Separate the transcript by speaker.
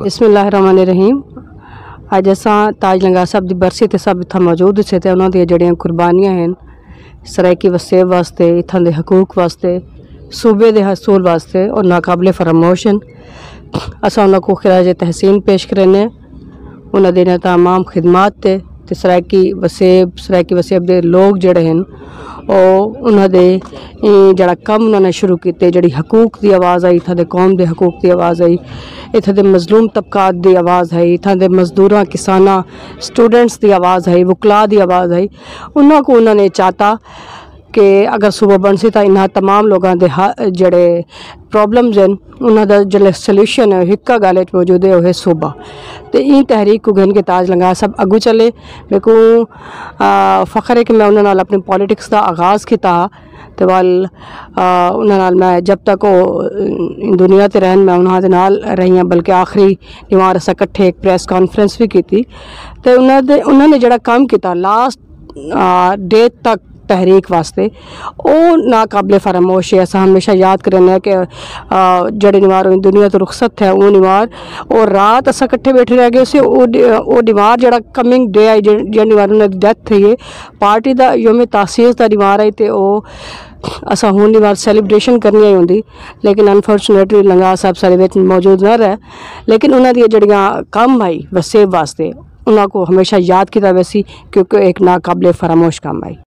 Speaker 1: बिस्मिल्लाहिर्रहमानिर्रहीम। अज असां ताज लंगार साहब की बरसी ते सब इत्थां मौजूद थे ते उन्हां दी जड़ियां कुर्बानियां हैं सराइकी वसेब वास्ते, इत्थां दे हकूक वास्ते, सूबे दे हसूल वास्ते और नाकाबिले फरामोश हैं। असां उन्हां को खिराज तहसीन पेश करने उन्हां दे तमाम खिदमात ते सराइकी वसेब दे लोग जड़े हैं उन्हां दे जड़ा कम उन्होंने शुरू किए, जड़ी हकूक की आवाज़ आई, इत्थां दे कौम दे हकूक की आवाज़ आई, इत्थां दे मजलूम तबकात की आवाज़ आई, इत्थां दे मजदूरां किसानां स्टूडेंट्स की आवाज़ आई, वकला की आवाज़ आई। उन्हां को उन्होंने चाहता कि अगर सूबा बनसी तो इन्हां तमाम लोगों के जड़े प्रॉब्लम्स हैं उन्हां दा जो सल्यूशन है हिक्का गल मौजूद है वह सूबा। तो ई तहरीक को घन के ताज लंगार सब अगू चले। मेरे को फ़ख्र है कि मैं उन्होंने अपनी पॉलिटिक्स का आगाज़ किया तो वाल उन्होंने मैं जब तक वो दुनिया ते रहन मैं उन्होंने नाल रही हाँ, बल्कि आखिरी निवार अस कट्ठे एक प्रेस कॉन्फ्रेंस भी की थी। तो उन्होंने जड़ा काम किया लास्ट डेट तक तहरीक वास्ते वो नाकाबिले फरामोश है। अस हमेशा याद करने कि जड़े निवार दुनिया तो रुखसत है वो निवार और रात अस कट्ठे बैठे रह गए उसे वो निवार जड़ा कमिंग डे आई जो निवार उन्होंने डेथ थी है पार्टी का योम तासीस का निवार आई तो असा हूँ निवार सैलीब्रेशन करनी होंगी, लेकिन अनफॉर्चुनेटली लंगार साहब सारे बिच मौजूद न रहे। लेकिन उन्होंने जड़ियाँ कम आई वसेब वास्ते उन्होंने को हमेशा याद किया वैसी क्योंकि एक नाकाबिले फरामोश काम आई।